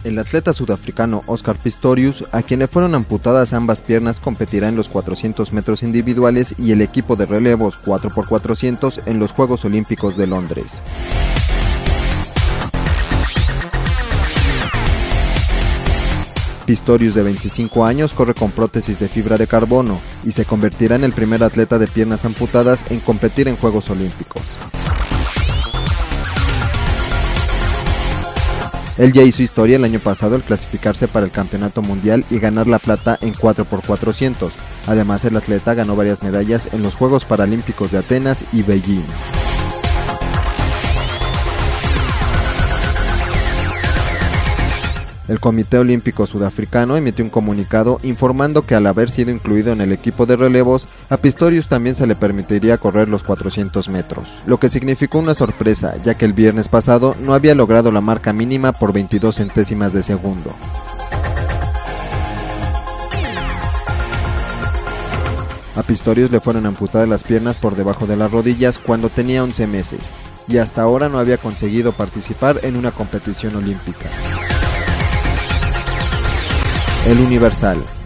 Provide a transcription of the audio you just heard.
El atleta sudafricano Oscar Pistorius, a quien le fueron amputadas ambas piernas, competirá en los 400 metros individuales y el equipo de relevos 4x400 en los Juegos Olímpicos de Londres. Pistorius, de 25 años, corre con prótesis de fibra de carbono y se convertirá en el primer atleta de piernas amputadas en competir en Juegos Olímpicos. Él ya hizo historia el año pasado al clasificarse para el Campeonato Mundial y ganar la plata en 4x400. Además, el atleta ganó varias medallas en los Juegos Paralímpicos de Atenas y Beijing. El Comité Olímpico Sudafricano emitió un comunicado informando que al haber sido incluido en el equipo de relevos, a Pistorius también se le permitiría correr los 400 metros, lo que significó una sorpresa, ya que el viernes pasado no había logrado la marca mínima por 22 centésimas de segundo. A Pistorius le fueron amputadas las piernas por debajo de las rodillas cuando tenía 11 meses, y hasta ahora no había conseguido participar en una competición olímpica. El Universal.